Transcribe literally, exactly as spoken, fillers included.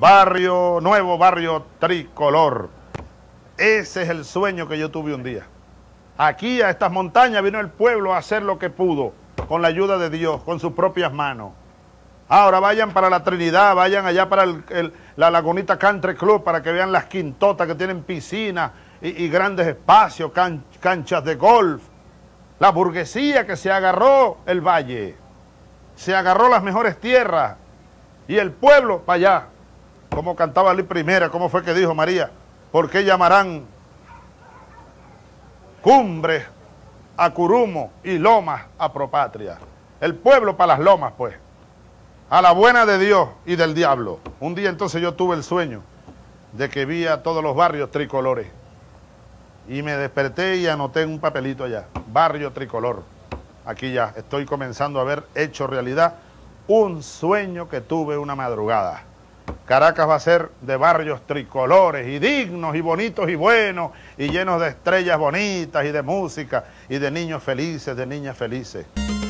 Barrio Nuevo, Barrio Tricolor. Ese es el sueño que yo tuve un día. Aquí a estas montañas vino el pueblo a hacer lo que pudo, con la ayuda de Dios, con sus propias manos. Ahora vayan para la Trinidad, vayan allá para el, el, la Lagunita Country Club para que vean las quintotas que tienen piscinas y, y grandes espacios, can, canchas de golf. La burguesía que se agarró el valle, se agarró las mejores tierras y el pueblo para allá. Como cantaba Luis Primera, ¿cómo fue que dijo María? ¿Por qué llamarán cumbres a Curumo y lomas a Propatria? El pueblo para las lomas, pues. A la buena de Dios y del diablo. Un día entonces yo tuve el sueño de que vi a todos los barrios tricolores. Y me desperté y anoté en un papelito allá, Barrio Tricolor. Aquí ya estoy comenzando a ver hecho realidad un sueño que tuve una madrugada. Caracas va a ser de barrios tricolores y dignos y bonitos y buenos y llenos de estrellas bonitas y de música y de niños felices, de niñas felices.